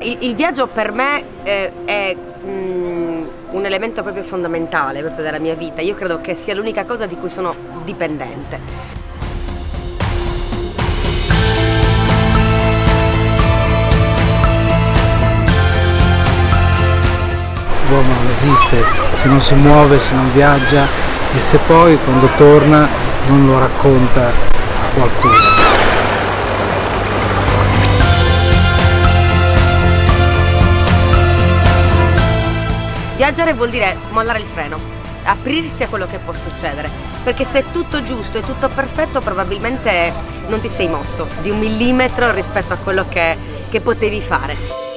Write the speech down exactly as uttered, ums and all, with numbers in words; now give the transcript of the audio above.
il, il viaggio per me eh, è mm, un elemento proprio fondamentale proprio della mia vita. Io credo che sia l'unica cosa di cui sono dipendente. L'uomo non esiste se non si muove, se non viaggia e se poi quando torna non lo racconta a qualcuno. Viaggiare vuol dire mollare il freno, aprirsi a quello che può succedere, perché se è tutto giusto e tutto perfetto probabilmente non ti sei mosso di un millimetro rispetto a quello che, che potevi fare.